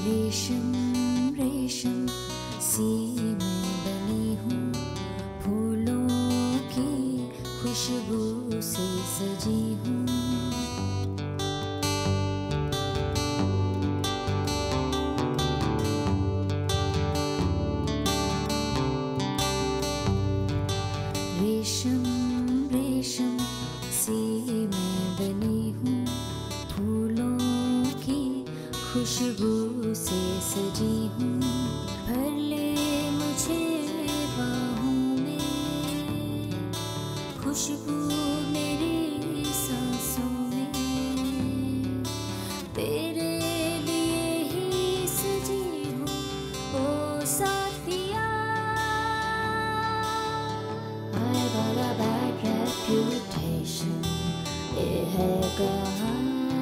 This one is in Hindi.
रेशम रेशम सी मैं बनी हूँ, फूलों की खुशबू से सजी हूँ। रेशम रेशम सी मैं बनी हूँ, फूलों की खुशबू से सजी हूँ। भर ले मुझे बाहों में, खुशबू मेरी सांसों में, तेरे लिए ही सजी हूँ ओ साथिया। I got a bad reputation, ये है कहानी।